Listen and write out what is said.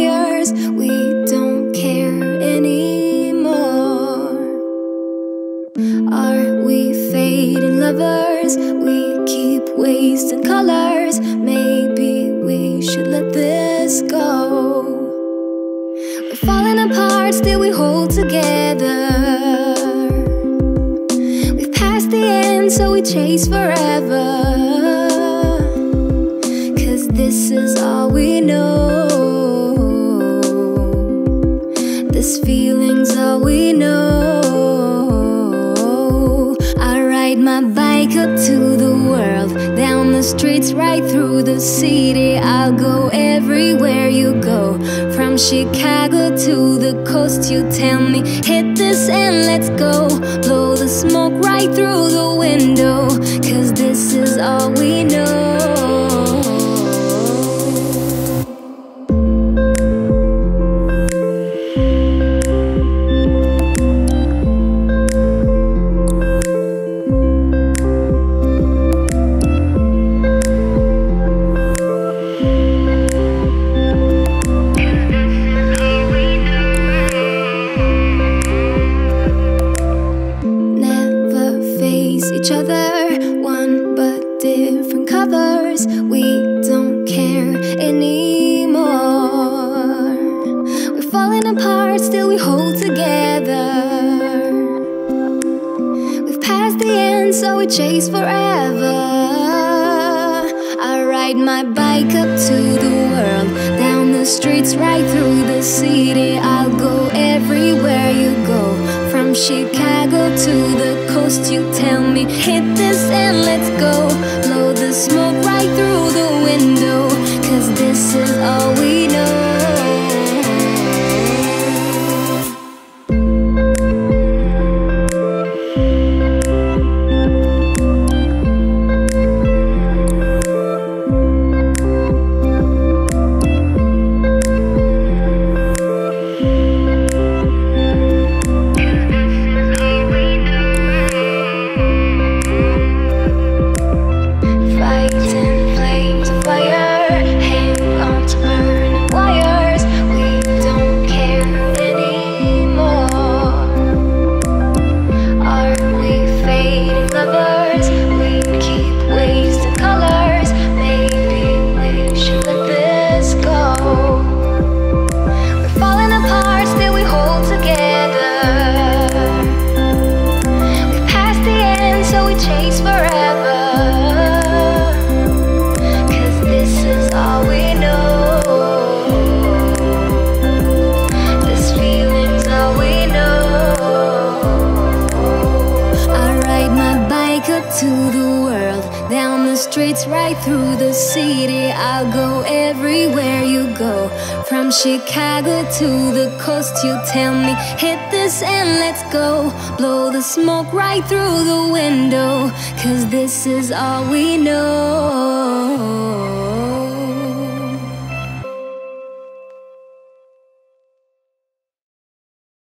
wires. We don't care anymore. Are we fading lovers? We keep wasting colors. Maybe we should let this go. We're falling apart, still we hold together. We've passed the end, so we chase forever. 'Cause this is all we know. This feeling's all we know. I ride my bike up to the world, down the streets, right through the city. I'll go everywhere you go, from Chicago to the coast. You tell me, hit this and let's go. Blow the smoke right through the window, 'cause this is all we know. Each other, one but different covers. We don't care anymore. We're falling apart, still we hold together. We've passed the end, so we chase forever. I ride my bike up to the world, down the streets, right through the city. I'll go everywhere you go, from Chicago to the coast. You tell me, hit this and let's go. Blow the smoke right through the window, 'cause this is all we know. To the world, down the streets, right through the city. I'll go everywhere you go, from Chicago to the coast. You tell me, hit this and let's go. Blow the smoke right through the window, 'cause this is all we know.